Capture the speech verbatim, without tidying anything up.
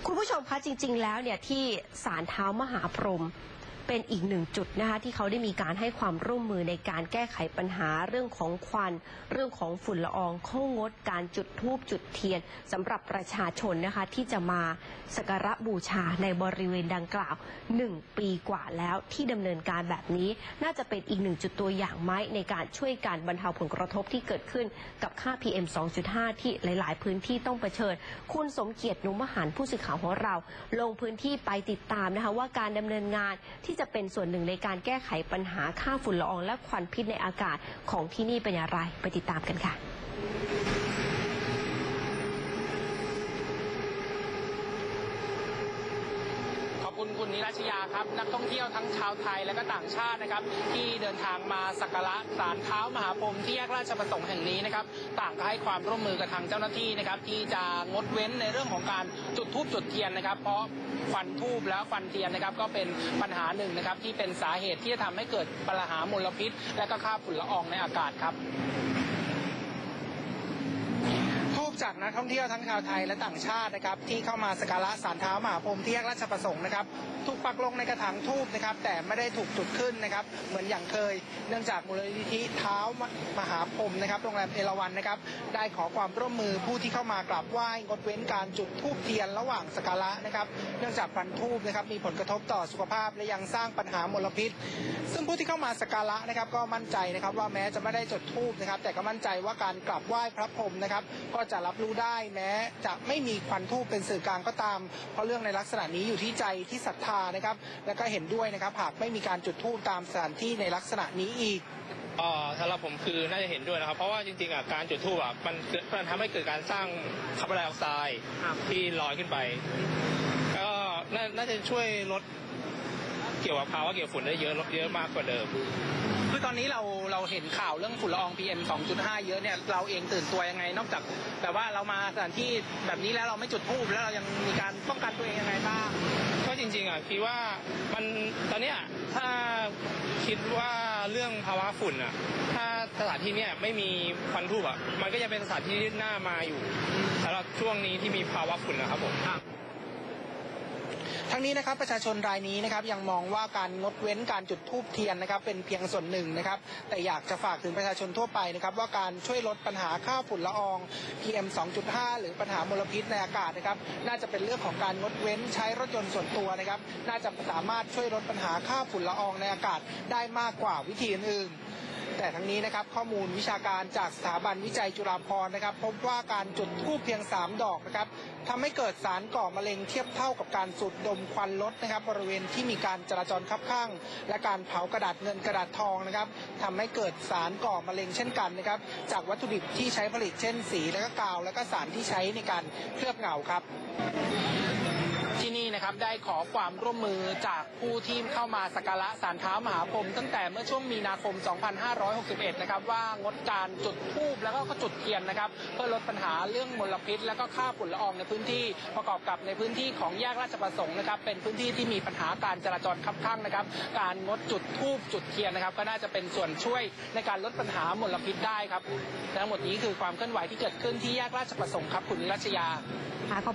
คุณผู้ชมคะจริงๆแล้วเนี่ยที่ศาลเท้ามหาพรหมเป็นอีกหนึ่งจุดนะคะที่เขาได้มีการให้ความร่วมมือในการแก้ไขปัญหาเรื่องของควันเรื่องของฝุ่นละอองเขางดการจุดธูปจุดเทียนสำหรับประชาชนนะคะที่จะมาสักการะบูชาในบริเวณดังกล่าวหนึ่งปีกว่าแล้วที่ดำเนินการแบบนี้น่าจะเป็นอีกหนึ่งจุดตัวอย่างไหมในการช่วยการบรรเทาผลกระทบที่เกิดขึ้นกับค่า พี เอ็ม สองจุดห้า ที่หลายๆพื้นที่ต้องเผชิญคุณสมเกียรติ นุมหันต์ผู้สื่อข่าวของเราลงพื้นที่ไปติดตามนะคะว่าการดำเนินงานที่จะเป็นส่วนหนึ่งในการแก้ไขปัญหาค่าฝุ่นละอองและควันพิษในอากาศของที่นี่เป็นอย่างไรไปติดตามกันค่ะขอบคุณคุณนิรัชยาครับนักท่องเที่ยวทั้งชาวไทยและก็ต่างชาตินะครับที่เดินทางมาสักการะศาลเท้ามหาพรหมที่แยกราชประสงค์แห่งนี้นะครับต่างก็ให้ความร่วมมือกับทางเจ้าหน้าที่นะครับที่จะงดเว้นในเรื่องของการจุดธูปจุดเทียนนะครับเพราะควันธูปแล้วควันเทียนนะครับก็เป็นปัญหาหนึ่งนะครับที่เป็นสาเหตุที่จะทำให้เกิดปัญหามลพิษและก็ค่าฝุ่นละอองในอากาศครับจากนักท่องเที่ยวทั้งชาวไทยและต่างชาตินะครับที่เข้ามาสักการะศาลเท้ามหาพรหมที่แยกราชประสงค์นะครับถูกปักลงในกระถางธูปนะครับแต่ไม่ได้ถูกจุดขึ้นนะครับเหมือนอย่างเคยเนื่องจากมูลนิธิเท้ามหาพรหมนะครับโรงแรมเอราวัณนะครับได้ขอความร่วมมือผู้ที่เข้ามากราบไหว้งดเว้นการจุดธูปเทียนระหว่างสักการะนะครับเนื่องจากควันธูปนะครับมีผลกระทบต่อสุขภาพและยังสร้างปัญหามลพิษซึ่งผู้ที่เข้ามาสักการะนะครับก็มั่นใจนะครับว่าแม้จะไม่ได้จุดธูปนะครับแต่ก็มั่นใจว่าการกราบไหว้พระพรหมนะครับก็จะรับรู้ได้แม้จะไม่มีควันธูปเป็นสื่อกลางก็ตามเพราะเรื่องในลักษณะนี้อยู่ที่ใจที่ศรัทธานะครับและก็เห็นด้วยนะครับหากไม่มีการจุดธูปตามสถานที่ในลักษณะนี้อีกเอ่อสำหรับผมคือน่าจะเห็นด้วยนะครับเพราะว่าจริงๆอ่ะการจุดธูปอ่ะมันมันทำให้เกิดการสร้างคาร์บอนไดออกไซด์ที่ลอยขึ้นไปก็น่าจะช่วยลดเกี่ยวกับภาวะเกี่ยวฝุ่นได้เยอะลดเยอะมากกว่าเดิมคือตอนนี้เราเราเห็นข่าวเรื่องฝุ่นละออง พี เอ็ม สองจุดห้า เยอะเนี่ยเราเองตื่นตัวยังไงนอกจากแบบว่าเรามาสถานที่แบบนี้แล้วเราไม่จุดธูปแล้วเรายังมีการป้องกันตัวเองยังไงบ้างก็จริงๆอ่ะคิดว่ามันตอนเนี้ยถ้าคิดว่าเรื่องภาวะฝุ่นอ่ะถ้าสถานที่เนี้ยไม่มีควันธูปอ่ะมันก็จะเป็นสถานที่ที่น่ามาอยู่สำหรับช่วงนี้ที่มีภาวะฝุ่นนะครับผมทั้งนี้นะครับประชาชนรายนี้นะครับยังมองว่าการงดเว้นการจุดธูปเทียนนะครับเป็นเพียงส่วนหนึ่งนะครับแต่อยากจะฝากถึงประชาชนทั่วไปนะครับว่าการช่วยลดปัญหาค่าฝุ่นละออง พี เอ็ม สองจุดห้า หรือปัญหามลพิษในอากาศนะครับน่าจะเป็นเรื่องของการงดเว้นใช้รถยนต์ส่วนตัวนะครับน่าจะสามารถช่วยลดปัญหาค่าฝุ่นละอองในอากาศได้มากกว่าวิธีอื่นๆแต่ทั้งนี้นะครับข้อมูลวิชาการจากสถาบันวิจัยจุฬาภรณ์นะครับพบว่าการจุดธูปเพียงสามดอกนะครับทำให้เกิดสารก่อมะเร็งเทียบเท่ากับการสูดดมควันรถนะครับบริเวณที่มีการจราจรคับข้างและการเผากระดาษเงินกระดาษทองนะครับทำให้เกิดสารก่อมะเร็งเช่นกันนะครับจากวัตถุดิบที่ใช้ผลิตเช่นสีและก็กาวและก็สารที่ใช้ในการเคลือบเงาครับที่นี่นะครับได้ขอความร่วมมือจากผู้ที่เข้ามาสักการะศาลเท้ามหาพรหมตั้งแต่เมื่อช่วงมีนาคม สองพันห้าร้อยหกสิบเอ็ด นะครับว่างดการจุดธูปแล้วก็จุดเทียนนะครับเพื่อลดปัญหาเรื่องมลพิษและก็ค่าฝุ่นละอองในพื้นที่ประกอบกับในพื้นที่ของแยกราชประสงค์นะครับเป็นพื้นที่ที่มีปัญหาการจราจรคับข้างนะครับการงดจุดธูปจุดเทียนนะครับก็น่าจะเป็นส่วนช่วยในการลดปัญหามลพิษได้ครับทั้งหมดนี้คือความเคลื่อนไหวที่เกิดขึ้นที่แยกราชประสงค์ครับคุณรัชยา